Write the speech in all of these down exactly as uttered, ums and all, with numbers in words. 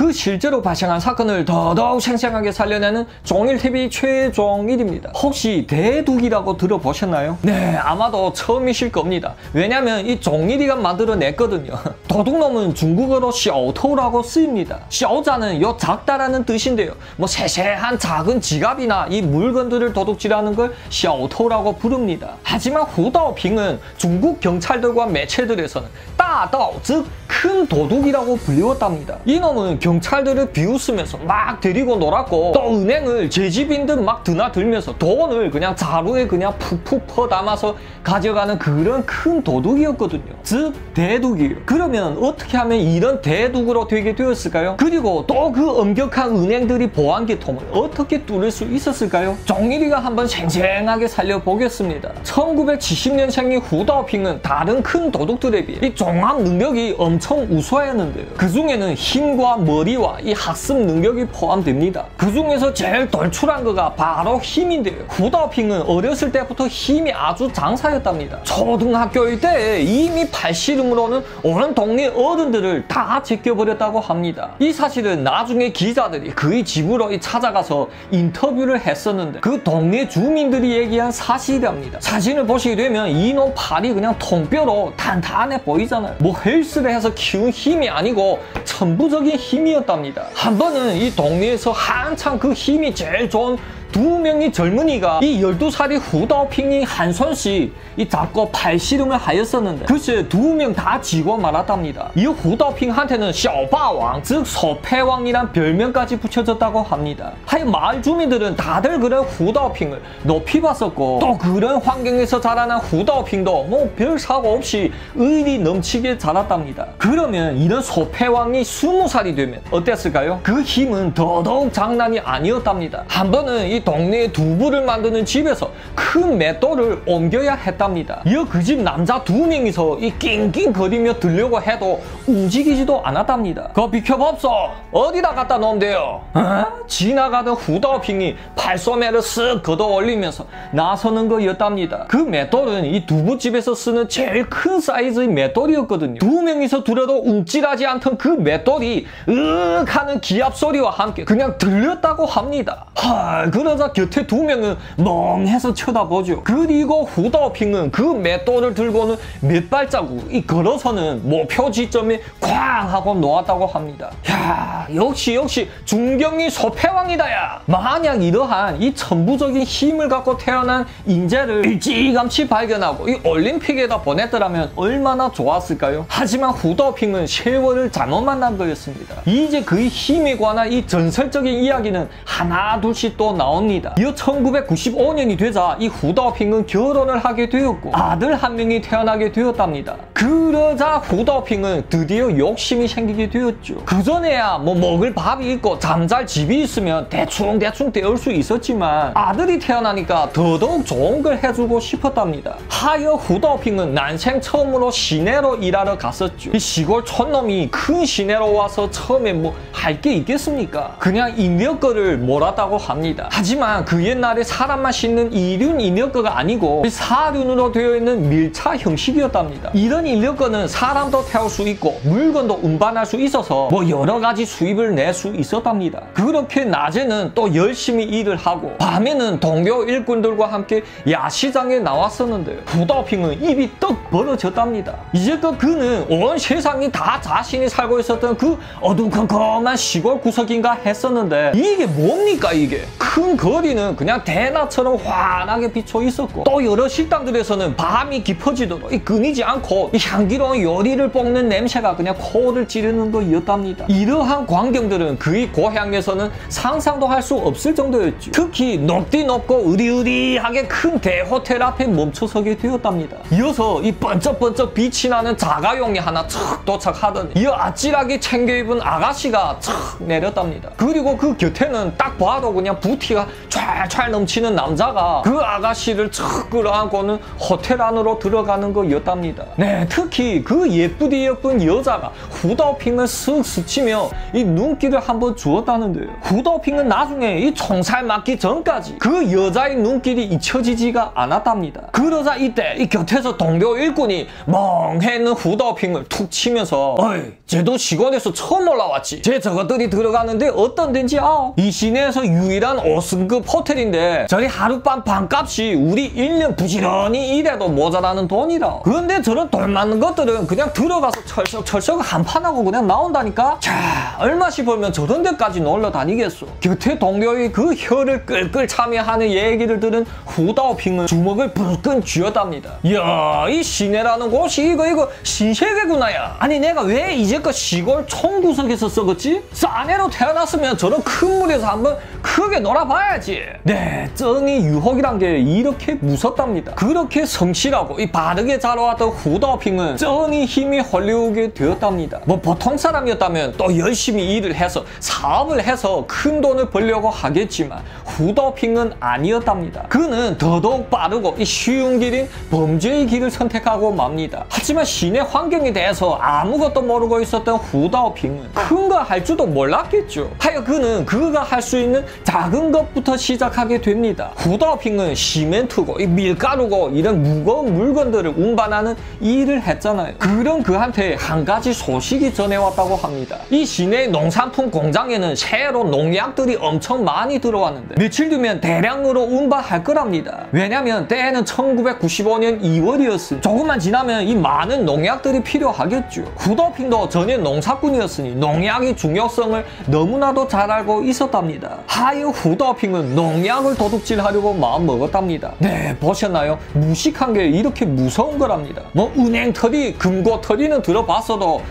그 실제로 발생한 사건을 더더욱 생생하게 살려내는 종일티비 최종일입니다. 혹시 대둑이라고 들어보셨나요? 네, 아마도 처음이실 겁니다. 왜냐면 이 종일이가 만들어냈거든요. 도둑놈은 중국어로 샤오토라고 쓰입니다. 샤오자는 요 작다라는 뜻인데요. 뭐 세세한 작은 지갑이나 이 물건들을 도둑질하는 걸 샤오토라고 부릅니다. 하지만 후다오핑은 중국 경찰들과 매체들에서는 따다오, 즉 큰 도둑이라고 불리웠답니다. 이놈은 경찰들을 비웃으면서 막 데리고 놀았고 또 은행을 제 집인 듯 막 드나들면서 돈을 그냥 자루에 그냥 푹푹 퍼담아서 가져가는 그런 큰 도둑이었거든요. 즉 대둑이에요. 그러면 어떻게 하면 이런 대둑으로 되게 되었을까요? 그리고 또 그 엄격한 은행들이 보안 계통을 어떻게 뚫을 수 있었을까요? 종일이가 한번 생생하게 살려보겠습니다. 천구백칠십 년생인 후다오핑은 다른 큰 도둑들에 비해 이 종합 능력이 엄청 우수하였는데요. 그 중에는 힘과 머리와 이 학습 능력이 포함됩니다. 그 중에서 제일 돌출한 거가 바로 힘인데요. 후다오핑은 어렸을 때부터 힘이 아주 장사였답니다. 초등학교일 때 이미 팔씨름으로는 온 동네 어른들을 다 제껴버렸다고 합니다. 이 사실은 나중에 기자들이 그의 집으로 찾아가서 인터뷰를 했었는데 그 동네 주민들이 얘기한 사실이랍니다. 사진을 보시게 되면 이놈 팔이 그냥 통뼈로 단단해 보이잖아요. 뭐 헬스를 해서 키운 힘이 아니고 천부적인 힘이었답니다. 한 번은 이 동네에서 한창 그 힘이 제일 좋은 두 명의 젊은이가 이 열두 살의 후다오핑이 한 손씩 이 잡고 팔씨름을 하였었는데 글쎄 두 명 다 지고 말았답니다. 이 후다오핑한테는 샤오바왕, 즉 소패왕이란 별명까지 붙여졌다고 합니다. 하여 마을 주민들은 다들 그런 후다오핑을 높이 봤었고 또 그런 환경에서 자라난 후다오핑도 뭐 별 사고 없이 의리 넘치게 자랐답니다. 그러면 이런 소패왕이 스무 살이 되면 어땠을까요? 그 힘은 더더욱 장난이 아니었답니다. 한 번은 이 동네에 두부를 만드는 집에서 큰 맷돌을 옮겨야 했답니다. 이어 그 집 남자 두 명이서 이 낑낑거리며 들려고 해도 움직이지도 않았답니다. 그거 비켜봅소. 어디다 갖다 놓은대요? 어? 지나가던 후다오핑이 팔소매를 쓱 걷어 올리면서 나서는 거였답니다. 그 맷돌은 이 두부집에서 쓰는 제일 큰 사이즈의 맷돌이었거든요. 두 명이서 들어도 움찔하지 않던 그 맷돌이 으윽 하는 기합 소리와 함께 그냥 들렸다고 합니다. 헐, 그러자 곁에 두 명은 멍해서 쳐다보죠. 그리고 후다오핑은 그 맷돌을 들고는 몇 발자국 이 걸어서는 목표 지점에 쾅 하고 놓았다고 합니다. 야, 역시 역시 중경이 소패왕이다 야. 만약 이러한 이 천부적인 힘을 갖고 태어난 인재를 일찌감치 발견하고 이 올림픽에다 보냈더라면 얼마나 좋았을까요? 하지만 후다오핑은 세월을 잘못 만난 거였습니다. 이제 그의 힘에 관한 이 전설적인 이야기는 하나 둘씩 또 나옵니다. 이어 천구백구십오 년이 되자 이 후다오핑은 결혼을 하게 되었고 아들 한 명이 태어나게 되었답니다. 그러자 후다오핑은 드디어 욕심이 생기게 되었죠. 그전에야 뭐 먹을 밥이 있고 잠잘 집이 있으면 대충대충 때울 수 있었지만 아들이 태어나니까 더더욱 좋은 걸 해주고 싶었답니다. 하여 후다오핑은 난생 처음으로 시내로 일하러 갔었죠. 이 시골 촌놈이 큰 시내로 와서 처음에 뭐 할 게 있겠습니까? 그냥 인력거를 몰았다고 합니다. 하지만 그 옛날에 사람만 싣는 이륜 인력거가 아니고 사륜으로 되어 있는 밀차 형식이었답니다. 이런 인력거는 사람도 태울 수 있고 물건도 운반할 수 있어서 뭐 여러 가지 수입을 낼 수 있었답니다. 그렇게 낮에는 또 열심히 일을 하고 밤에는 동료 일꾼들과 함께 야시장에 나왔었는데요. 후다오핑은 입이 떡 벌어졌답니다. 이제껏 그는 온 세상이 다 자신이 살고 있었던 그 어두컴컴한 시골 구석인가 했었는데 이게 뭡니까 이게? 큰 거리는 그냥 대낮처럼 환하게 비춰 있었고 또 여러 식당들에서는 밤이 깊어지도록 이 끊이지 않고 이 향기로운 요리를 볶는 냄새가 그냥 코를 찌르는 거였답니다. 이러한 광경들은 그의 고향에서는 상상도 할 수 없을 정도였죠. 특히 높디 높고 으리으리하게 큰 대호텔 앞에 멈춰서게 되었답니다. 이어서 이 번쩍번쩍 빛이 나는 자가용이 하나 척 도착하더니 이어 아찔하게 챙겨 입은 아가씨가 척 내렸답니다. 그리고 그 곁에는 딱 봐도 그냥 부티가 촤촤 넘치는 남자가 그 아가씨를 척 끌어안고는 호텔 안으로 들어가는 거였답니다. 네, 특히 그 예쁘디 예쁜 여자가 후다오핑을 쓱 스치며 이 눈길을 한번 주었다는데요. 후다오핑은 나중에 이 총살 맞기 전까지 그 여자의 눈길이 잊혀지지가 않았답니다. 그러자 이때 이 곁에서 동료 일꾼이 멍해 있는 후다오핑을 툭 치면서 어이, 쟤도 시골에서 처음 올라왔지. 쟤 저것들이 들어가는데 어떤 데인지 아? 이 시내에서 유일한 오 승급 호텔인데 저리 하룻밤 반값이 우리 일 년 부지런히 일해도 모자라는 돈이라. 그런데 저런 돈 많는 것들은 그냥 들어가서 철썩철썩 한판하고 그냥 나온다니까? 자, 얼마씩 벌면 저런 데까지 놀러 다니겠어. 곁에 동료의 그 혀를 끌끌 차며 하는 얘기를 들은 후다오핑은 주먹을 불끈 쥐었답니다. 이야, 이 시내라는 곳이 이거 이거 신세계구나 야. 아니 내가 왜 이제껏 시골 총구석에서 썩었지? 싸네로 태어났으면 저런 큰 물에서 한번 크게 놀아봐야지. 네, 쩡이 유혹이란 게 이렇게 무섭답니다. 그렇게 성실하고 이 바르게 자라왔던 후다오핑은 쩡이 힘이 헐리우게 되었답니다. 뭐 보통 사람이었다면 또 열심히 일을 해서 사업을 해서 큰 돈을 벌려고 하겠지만 후다오핑은 아니었답니다. 그는 더더욱 빠르고 이 쉬운 길인 범죄의 길을 선택하고 맙니다. 하지만 시내 환경에 대해서 아무것도 모르고 있었던 후다오핑은 큰 거 할 줄도 몰랐겠죠. 하여 그는 그가 할 수 있는 작은 것부터 시작하게 됩니다. 후다오핑은 시멘트고 이 밀가루고 이런 무거운 물건들을 운반하는 일을 했잖아요. 그런 그한테 한 가지 소식이 전해왔다고 합니다. 이 시내 농산품 공장에는 새로 농약들이 엄청 많이 들어왔는데 며칠 뒤면 대량으로 운반할 거랍니다. 왜냐면 때에는 천구백구십오 년 이월이었으니 조금만 지나면 이 많은 농약들이 필요하겠죠. 후다오핑도 전엔 농사꾼이었으니 농약의 중요성을 너무나도 잘 알고 있었답니다. 하여 후다오핑은 농약을 도둑질하려고 마음먹었답니다. 네, 보셨나요? 무식한 게 이렇게 무서운 거랍니다. 뭐 은행털이, 금고털이는 들어봤어도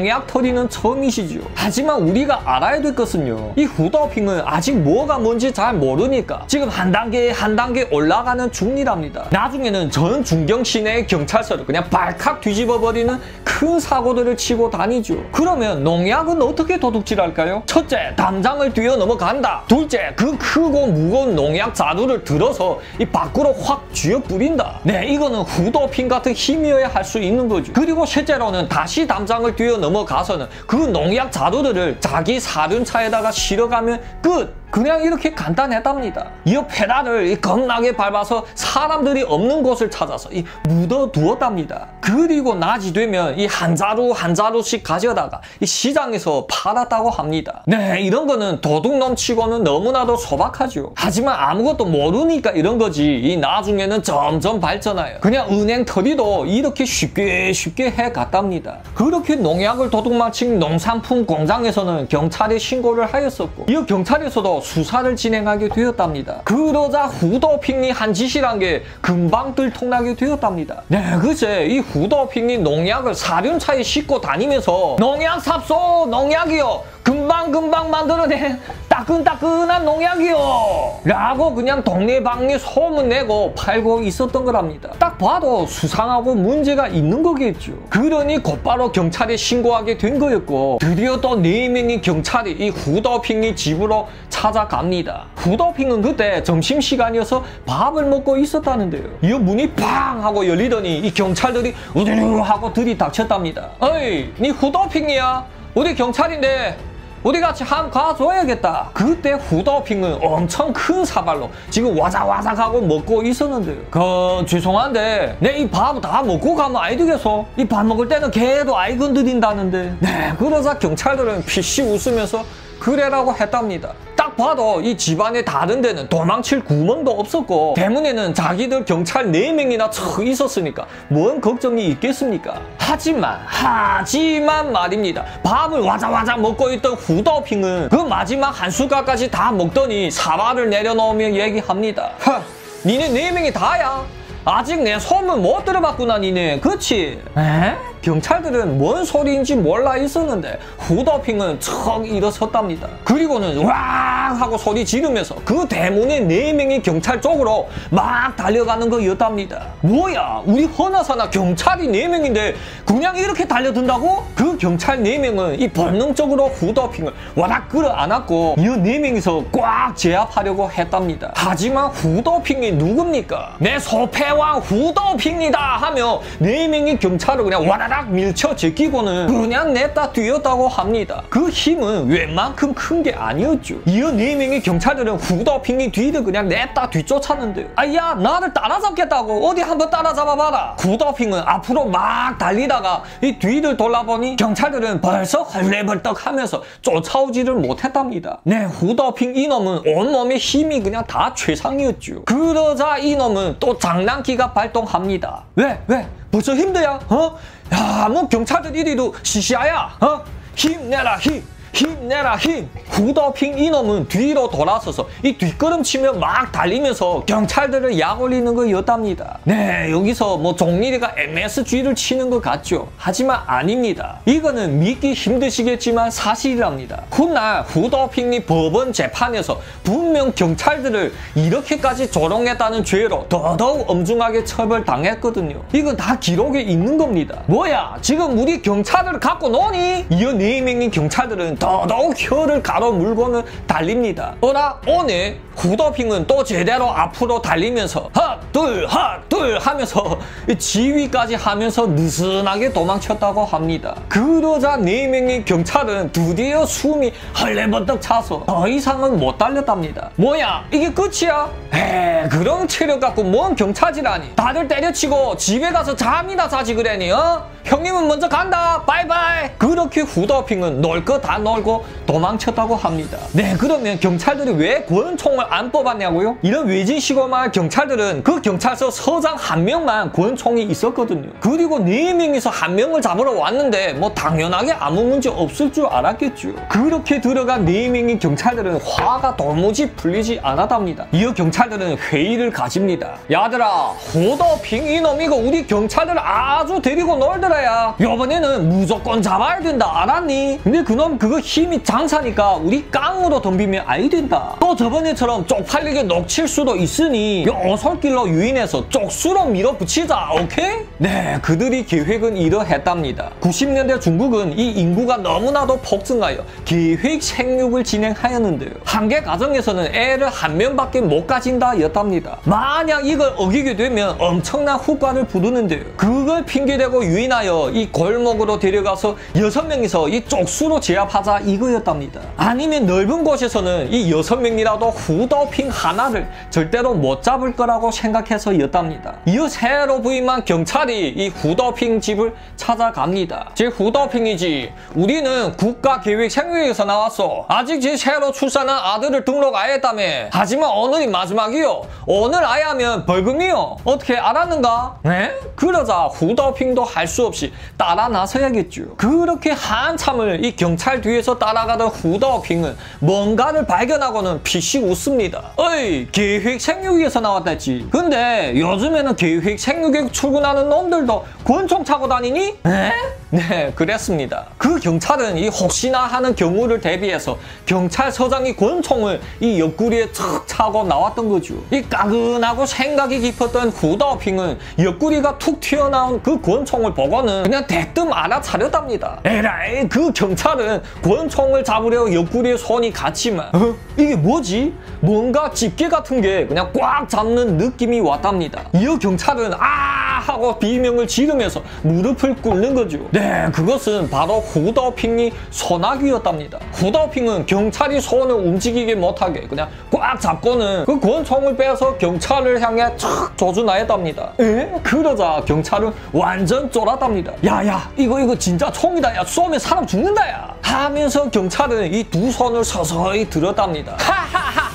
농약털이는 처음이시죠. 하지만 우리가 알아야 될 것은요, 이 후다오핑은 아직 뭐가 뭔지 잘 모르니까 지금 한 단계 한 단계 올라가는 중이랍니다. 나중에는 전 중경 시내의 경찰서를 그냥 발칵 뒤집어버리는 큰 사고들을 치고 다니죠. 그러면 농약은 어떻게 도둑질할까요? 첫째, 담장을 뛰어넘어간다. 둘째, 그 크고 무거운 농약 자루를 들어서 이 밖으로 확 쥐어 뿌린다. 네, 이거는 후다오핑 같은 힘이어야 할 수 있는 거죠. 그리고 실제로는 다시 담장을 뛰어넘어가서는 그 농약 자루들을 자기 사륜차에다가 실어가면 끝! 그냥 이렇게 간단했답니다. 이 페달을 겁나게 밟아서 사람들이 없는 곳을 찾아서 이 묻어두었답니다. 그리고 낮이 되면 이 한 자루 한 자루씩 가져다가 이 시장에서 팔았다고 합니다. 네, 이런 거는 도둑놈 치고는 너무나도 소박하죠. 하지만 아무것도 모르니까 이런 거지. 이 나중에는 점점 발전하여 그냥 은행털이도 이렇게 쉽게 쉽게 해갔답니다. 그렇게 농약을 도둑맞힌 농산품 공장에서는 경찰에 신고를 하였었고 이 경찰에서도 수사를 진행하게 되었답니다. 그러자 후다오핑이 한 짓이란 게 금방 들통나게 되었답니다. 네, 그제 이 후다오핑이 농약을 사륜차에 싣고 다니면서 농약 삽소 농약이요 금방금방 만들어낸 따끈따끈한 농약이요 라고 그냥 동네방네 소문내고 팔고 있었던 거랍니다. 딱 봐도 수상하고 문제가 있는 거겠죠. 그러니 곧바로 경찰에 신고하게 된 거였고 드디어 또 네 명의 경찰이 이 후다오핑이 집으로 찾아갑니다. 후다오핑은 그때 점심시간이어서 밥을 먹고 있었다는데요. 이 문이 팡 하고 열리더니 이 경찰들이 우르르 하고 들이닥쳤답니다. 어이, 니 후다오핑이야? 우리 경찰인데 우리 같이 함 가줘야겠다. 그때 후다오핑은 엄청 큰 사발로 지금 와작와작하고 먹고 있었는데요. 그 죄송한데 내 이 밥 다 먹고 가면 아이 되겠어? 이 밥 먹을 때는 걔도 아이 건드린다는데. 네, 그러자 경찰들은 피씨 웃으면서 그래라고 했답니다. 딱 봐도 이 집안의 다른 데는 도망칠 구멍도 없었고 대문에는 자기들 경찰 네 명이나 쳐 있었으니까 뭔 걱정이 있겠습니까? 하지만 하지만 말입니다. 밥을 와자와자 먹고 있던 후다오핑은 그 마지막 한 숟갈까지 다 먹더니 사발을 내려놓으며 얘기합니다. 하, 니네 네 명이 다야? 아직 내 소문 못 들어봤구나 니네. 그치? 에? 경찰들은 뭔 소리인지 몰라 있었는데 후더핑은 척 일어섰답니다. 그리고는 와 하고 소리 지르면서 그 대문의 네 명의 경찰 쪽으로 막 달려가는 거였답니다. 뭐야, 우리 허나사나 경찰이 네 명인데 그냥 이렇게 달려든다고? 그 경찰 네 명은 이 본능적으로 후더핑을 와락 끌어 안았고 이 네 명이서 꽉 제압하려고 했답니다. 하지만 후더핑이 누굽니까? 내 소패왕 후더핑이다 하며 네 명의 경찰을 그냥 와라락 밀쳐 제끼고는 그냥 냈다 뛰었다고 합니다. 그 힘은 웬만큼 큰 게 아니었죠. 이 네 명의 경찰들은 후더핑이 뒤를 그냥 냈다 뒤쫓았는데 아야 나를 따라잡겠다고 어디 한번 따라잡아봐라. 후더핑은 앞으로 막 달리다가 이 뒤를 돌아보니 경찰들은 벌써 헐레벌떡 하면서 쫓아오지를 못했답니다. 네, 후더핑 이놈은 온몸의 힘이 그냥 다 최상이었죠. 그러자 이놈은 또 장난기가 발동합니다. 왜? 왜? 벌써 힘들야? 어? 야, 뭐 경찰들 이리도 시시하야? 어? 힘내라 힘! 힘내라 힘! 후더핑 이놈은 뒤로 돌아서서 이 뒷걸음치며 막 달리면서 경찰들을 약 올리는 거였답니다. 네, 여기서 뭐 종일이가 엠에스지를 치는 것 같죠. 하지만 아닙니다. 이거는 믿기 힘드시겠지만 사실이랍니다. 훗날 후더핑이 법원 재판에서 분명 경찰들을 이렇게까지 조롱했다는 죄로 더더욱 엄중하게 처벌당했거든요. 이건 다 기록에 있는 겁니다. 뭐야, 지금 우리 경찰을 갖고 노니? 이 네 명의 경찰들은 더더욱 혀를 가로물고는 달립니다. 어라 오늘 후더핑은 또 제대로 앞으로 달리면서 핫둘 핫둘 하면서 지휘까지 하면서 느슨하게 도망쳤다고 합니다. 그러자 네 명의 경찰은 드디어 숨이 헐레벌떡 차서 더 이상은 못 달렸답니다. 뭐야 이게 끝이야? 에이 그런 체력 갖고 뭔 경찰이라니. 다들 때려치고 집에 가서 잠이나 자지 그래니 어? 형님은 먼저 간다 바이바이. 그렇게 후더핑은 놀 거 다 놀고 도망쳤다고 합니다. 네, 그러면 경찰들이 왜 권총을 안 뽑았냐고요? 이런 외진시골마을 경찰들은 그 경찰서 서장 한 명만 권총이 있었거든요. 그리고 네 명이서 한 명을 잡으러 왔는데 뭐 당연하게 아무 문제 없을 줄 알았겠죠. 그렇게 들어간 네 명의 경찰들은 화가 도무지 풀리지 않았답니다. 이어 경찰들은 회의를 가집니다. 야들아, 후더핑 이놈 이거 우리 경찰들 아주 데리고 놀더라야. 이번에는 무조건 잡아야 된다 알았니? 근데 그놈 그거 힘이 장사니까 우리 깡으로 덤비면 아이 된다. 또 저번에처럼 쪽팔리게 녹칠 수도 있으니 어설길로 유인해서 쪽수로 밀어붙이자. 오케이? 네, 그들이 계획은 이러했답니다. 구십 년대 중국은 이 인구가 너무나도 폭증하여 계획 생육을 진행하였는데요. 한계 가정에서는 애를 한 명밖에 못 가진다 였답니다. 만약 이걸 어기게 되면 엄청난 후과를 부르는데요. 그걸 핑계대고 유인하여 이 골목으로 데려가서 여섯 명이서 이 쪽수로 제압하자 이거였답니다. 아니면 넓은 곳에서는 이 여섯 명이라도 후더핑 하나를 절대로 못 잡을 거라고 생각해서였답니다. 이어 새로 부임한 경찰이 이 후더핑 집을 찾아갑니다. 제 후더핑이지. 우리는 국가계획 생육에서 나왔어. 아직 제 새로 출산한 아들을 등록 안 했다며. 하지만 오늘이 마지막이요. 오늘 아예 하면 벌금이요. 어떻게 알았는가? 네? 그러자 후더핑도 할 수 없이 따라 나서야겠죠. 그렇게 한참을 이 경찰 뒤에서 따라가던 후더핑은 뭔가를 발견하고는 피식 웃습니다. 어이, 계획 생육에서 나왔다지. 근데 요즘에는 계획 생육에 출근하는 놈들도 권총 차고 다니니? 에? 네, 그랬습니다. 그 경찰은 이 혹시나 하는 경우를 대비해서 경찰서장이 권총을 이 옆구리에 척 차고 나왔던 거죠. 이 까근하고 생각이 깊었던 후더핑은 옆구리가 툭 튀어나온 그 권총을 보고는 그냥 대뜸 알아차렸답니다. 에라이, 그 경찰은 권총을 잡으려 옆구리에 손이 갔지만 어? 이게 뭐지? 뭔가 집게 같은 게 그냥 꽉 잡는 느낌이 왔답니다. 이어 경찰은 아 하고 비명을 지르면서 무릎을 꿇는 거죠. 네, 그것은 바로 후더핑이 소나기였답니다. 후더핑은 경찰이 손을 움직이게 못하게 그냥 꽉 잡고는 그 권총을 빼서 경찰을 향해 촥 조준하였답니다. 에? 그러자 경찰은 완전 쫄았답니다. 야야, 이거 이거 진짜 총이다. 야, 쏘면 사람 죽는다 야. 하면서 경찰은 이 두 손을 서서히 들었답니다. 하하하.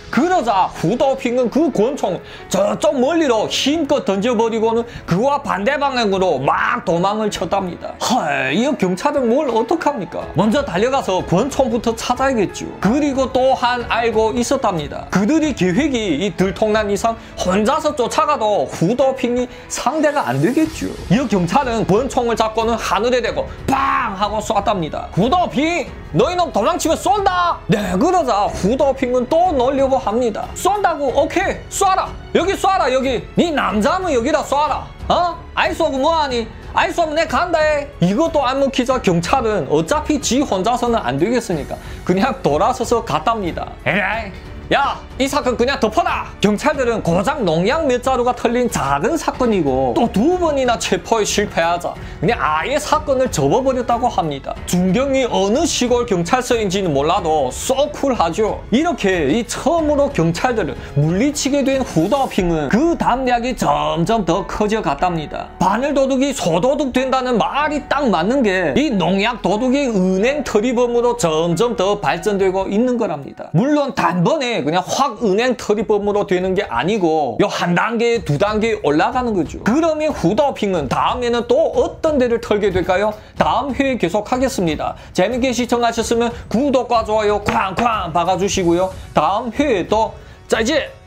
그러자 후더핑은 그 권총 저쪽 멀리로 힘껏 던져버리고는 그와 반대 방향으로 막 도망을 쳤답니다. 헐, 이 경찰은 뭘 어떡합니까? 먼저 달려가서 권총부터 찾아야겠죠. 그리고 또한 알고 있었답니다. 그들이 계획이 이 들통난 이상 혼자서 쫓아가도 후더핑이 상대가 안 되겠죠. 이 경찰은 권총을 잡고는 하늘에 대고 빵 하고 쐈답니다. 후더핑, 너희놈 도망치면 쏜다. 네, 그러자 후더핑은 또 놀려고 합니다. 쏜다고? 오케이, 쏴라. 여기 쏴라. 여기 네 남자면 여기다 쏴라. 어? 아이 쏘고 뭐하니? 아이 쏘면 내 간다 해. 이것도 안 먹히자 경찰은 어차피 지 혼자서는 안 되겠으니까 그냥 돌아서서 갔답니다. 에라이, 야, 이 사건 그냥 덮어라. 경찰들은 고작 농약 몇 자루가 털린 작은 사건이고 또 두 번이나 체포에 실패하자 그냥 아예 사건을 접어버렸다고 합니다. 중경이 어느 시골 경찰서인지는 몰라도 쏘 쿨하죠. 이렇게 이 처음으로 경찰들을 물리치게 된 후더핑은 그 담력이 점점 더 커져갔답니다. 바늘 도둑이 소도둑 된다는 말이 딱 맞는 게 이 농약 도둑이 은행 터리범으로 점점 더 발전되고 있는 거랍니다. 물론 단번에 그냥 확 은행 터리범으로 되는 게 아니고 요 한 단계, 두 단계 올라가는 거죠. 그러면 후더핑은 다음에는 또 어떤 데를 털게 될까요? 다음 회에 계속하겠습니다. 재밌게 시청하셨으면 구독과 좋아요 쾅쾅 박아주시고요. 다음 회에 또 자 이제